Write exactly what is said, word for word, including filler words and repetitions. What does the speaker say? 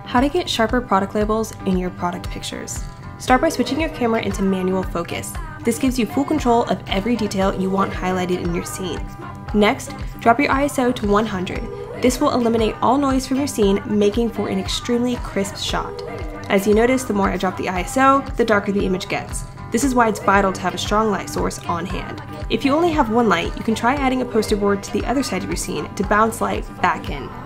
How to get sharper product labels in your product pictures. Start by switching your camera into manual focus. This gives you full control of every detail you want highlighted in your scene. Next, drop your I S O to one hundred. This will eliminate all noise from your scene, making for an extremely crisp shot. As you notice, the more I drop the I S O, the darker the image gets. This is why it's vital to have a strong light source on hand. If you only have one light, you can try adding a poster board to the other side of your scene to bounce light back in.